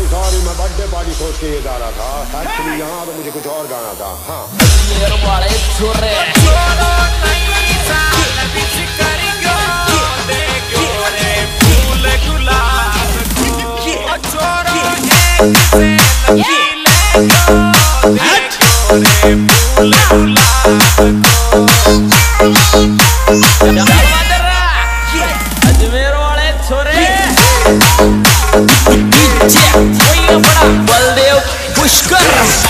Sorry, मैं birthday party सोच के ये गा रहा था। एक्चुअली यहाँ तो मुझे कुछ और गाना था। हाँ वाले छोरे अजमेर वाले छोरे बड़ा बलदेव पुष्कर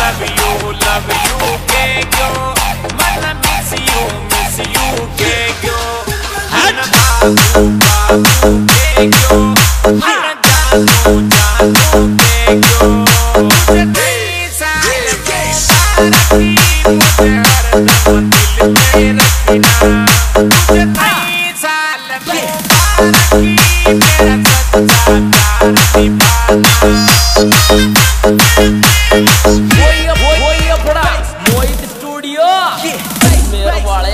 स्टूडियो मेरे वाले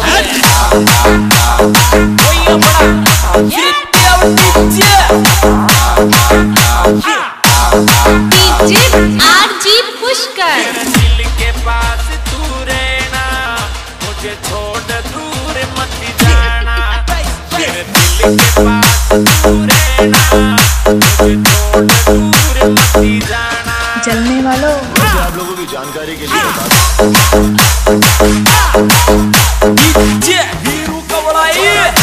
आरजी पुष्कर। दिल के पास तू रहना, मुझे छोड़ दूर मत जाना। मेरे दिल के पास तू रहना, मुझे छोड़ दूर मत जाना। जलने वालों, मुझे आप लोगों की जानकारी के लिए बता वीरू का बड़ाई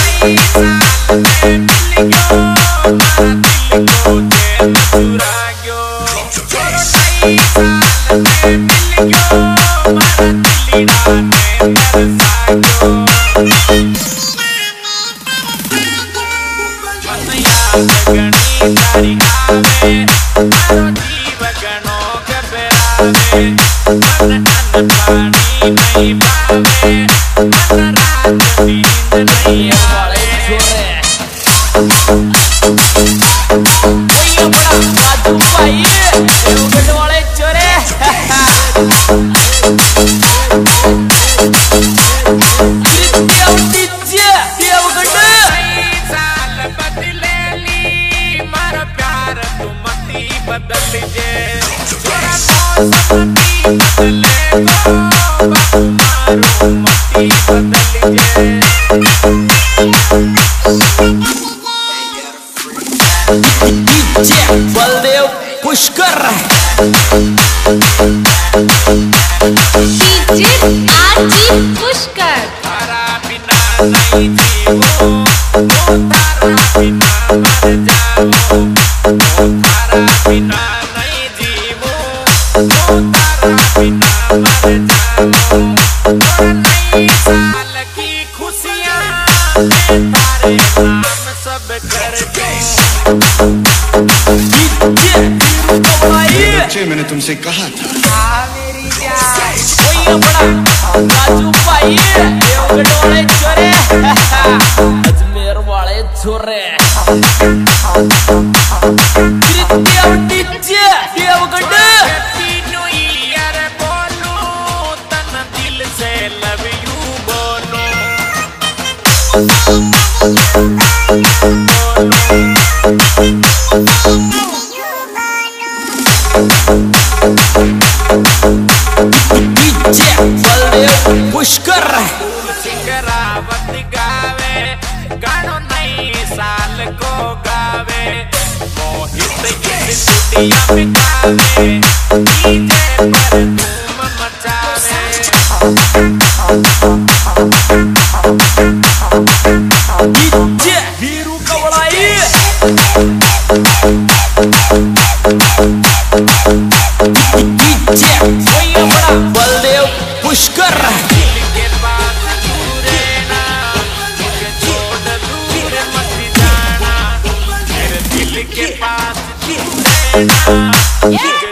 वाले चोरे बदल जे बलदेव पुष्कर आरजी पुष्कर। तारा बिना नहीं जीवो, तारा बिना मर जाओ। तारा बिना नहीं जीवो, तारा बिना मर जाओ। नई साल की खुशियाँ तारे नाम सब कर दो। बच्चे, मैंने तुमसे कहा था। मेरी जान राजू भाई वाले छोरे अजमेर वाले छोरे दिल से लव यू बोलो। बलदेव पुष्कर सिंगरावत गावे गानो नई साल को गावे। मोहित इस दुनिया में गावे, डीजे पर धूम मचावे। वीरू का बड़ाई बलदेव पुष्कर दिल के पास तू रहना, मुझे छोड़ दूर मत जाना। मेरे दिल के पास तू रहना।